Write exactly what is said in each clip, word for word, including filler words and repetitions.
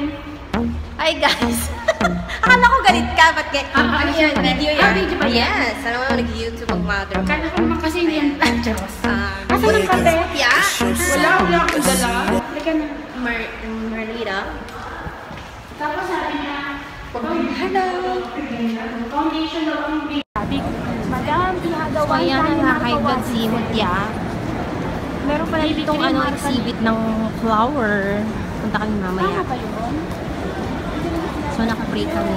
akin. Hi guys! Akala ko galit ka, ba't kaya? Ah, ano yan? Video yan? Ah, video ba yan? Yes! Alam mo, nag-YouTube ang mother mo. Kala ko naman kasi hindi yan. Ah, Diyos. Um, Asa ng kape? yeah! Wala, wala akong dala. Halika na. Mar Marlita. Tapos sabi niya, Hello! foundation daw ang big. Sabi ko, Madam, ihagawan So, ayan ang nakakaibag si Mutya. Meron pala ditong ano, exhibit ng flower. Punta kami mamaya. Ano ba yun? So, naka-break kami.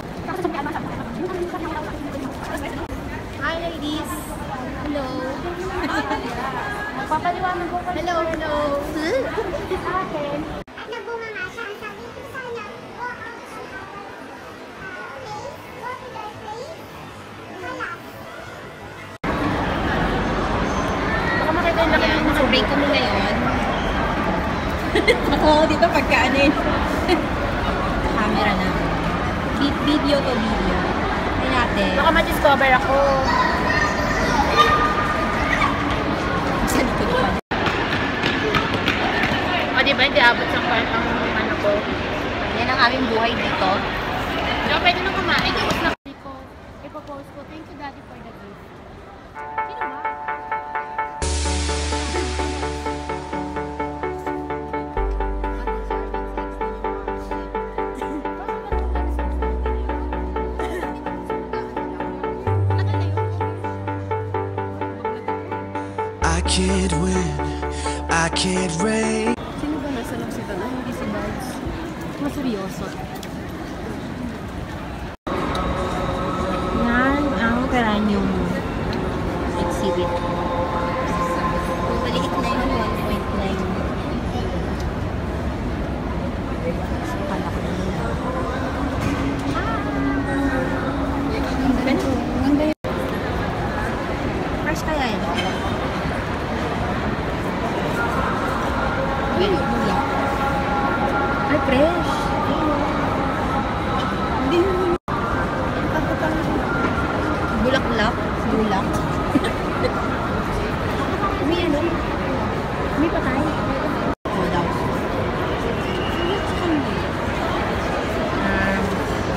Hi, ladies! Hello! Papaliwanag ko kasi. Hello, hello! Sa akin. Nagbunga nga siya. Ang sabi ko sana, go out to our place, go to their place. Wala. Baka makita yung laki Ayan, ng so break kami ngayon. Oo, dito pagkaanin. Camera na. Vi- Video to video. Ay natin. Baka ma-discover ako. Sa likod pa. O, diba? Hindi abot sa part ang ano ko. Yan ang aming buhay dito. Diba, pwede nang kumain. Tapos na ko, ipopost ko. Thank you, Daddy, for the gift. Sino ba? I can't win, I can't reign. Sino ba nasa lang si Dana? Hindi si Buds. Maseryoso. Yan ang Peranium exhibit. Maliit na yun, one point nine. So, kala ko na yun. Ganun. Ganda yun. Fresh kaya yun? Uy, bulak. Ay, fresh. Hindi yun. Bulak-lak. Bulak. May ano? May patay. Oo daw. Um,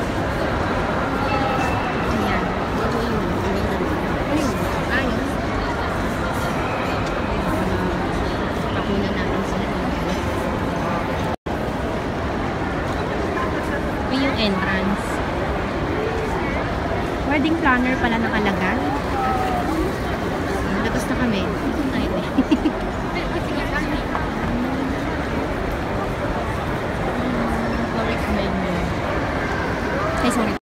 ayan. Ito yun. Ano yun? Ayos. Pakunan natin sila. May yung entrance. Wedding planner pala nakalagay. Labas na kami. Ay, Correct menu. Ay, sorry.